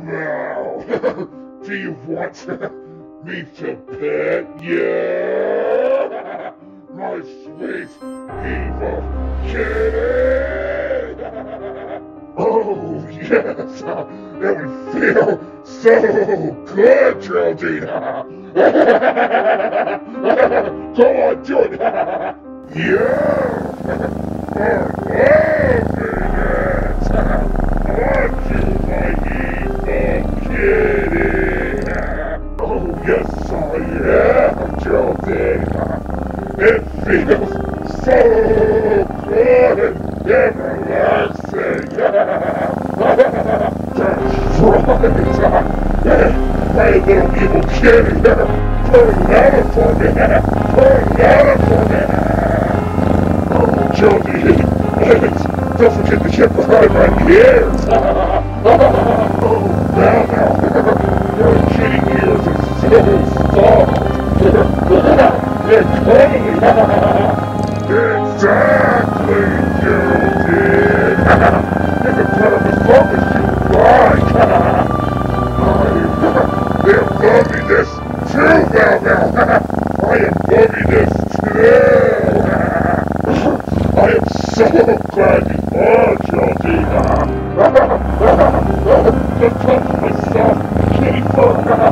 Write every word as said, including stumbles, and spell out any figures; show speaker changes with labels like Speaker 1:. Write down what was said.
Speaker 1: Mao, do you want me to pet you? My sweet evil kitty! Oh, yes, it would feel so good, Geraldine! Go on, do it! You are loving it! Aren't you, my evil kitty? Oh, yes, I am, Geraldine! It feels so good and everlasting! That's right! My little evil kitty! Put it out for me! Put it out for me! Oh, Geraldine! Don't forget to get behind my ears! Oh, now, now! Your kitty ears are so soft! They're cuddly! Exactly, Geraldine! You can put them as long as you like! I am loving this too, Mao Mao! I am loving this too! I am so glad you are, Geraldine! Just touch my soft kitty fur!